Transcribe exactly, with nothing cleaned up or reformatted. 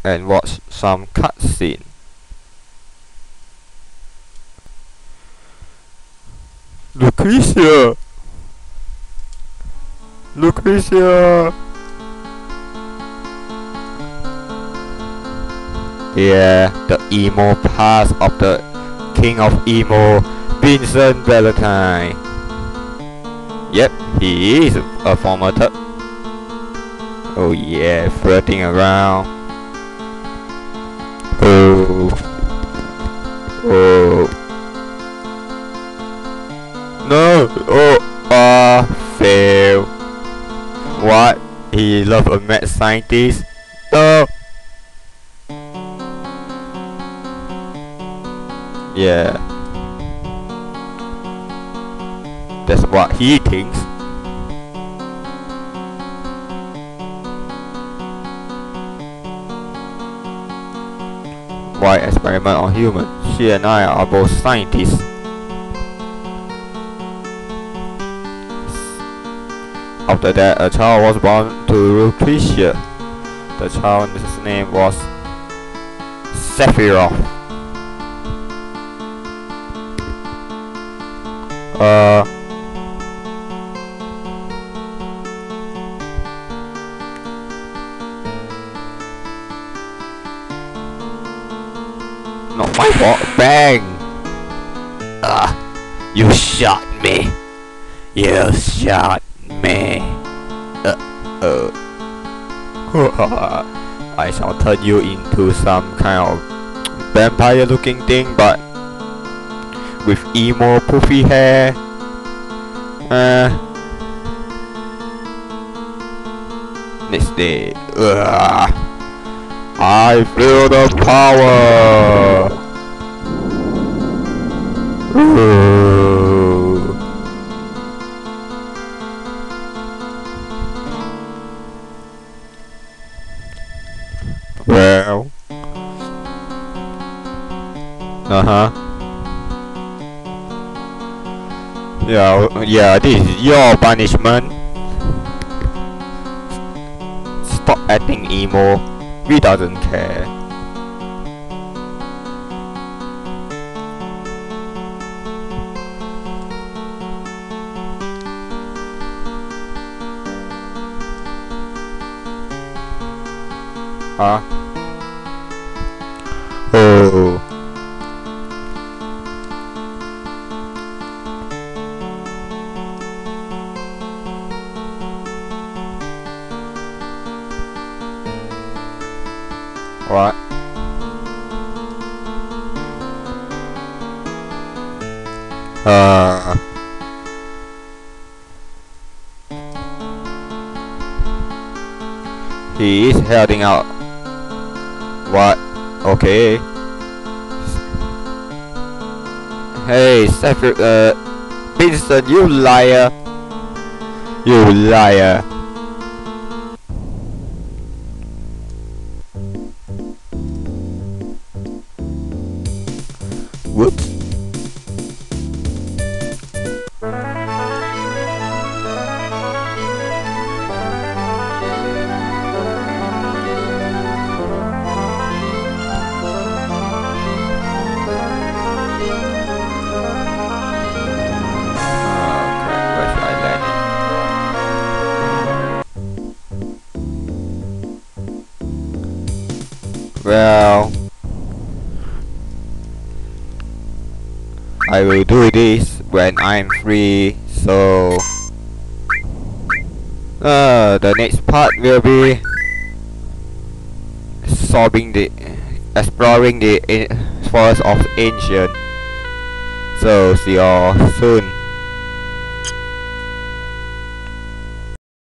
and watch some cutscene. Lucretia! Lucretia! Yeah, the emo past of the king of emo, Vincent Valentine. Yep, he is a former thug. Oh yeah, flirting around. Oh. Oh. No! Oh! Ah! Fail. What? He loved a mad scientist? No! Yeah. That's what he thinks. Why experiment on humans? She and I are both scientists. After that, a child was born to Lucretia. The child's name was Sephiroth. Uh. Not my fault. Bang! Ah! You shot me. You shot me. Uh oh. I shall turn you into some kind of vampire-looking thing, but with emo poofy hair. Uh, next day. Ugh. I feel the power. Ooh. Well. Uh huh. Yeah, yeah, this is your punishment. Stop acting emo. We doesn't care. Huh? Oh. What? Uh. He is heading out. What? Okay. Hey, Sephiroth, uh, Vincent, you liar! You liar! Whoops. Well, I will do this when I'm free, so uh, the next part will be solving the exploring the forest of ancient. So see y'all soon.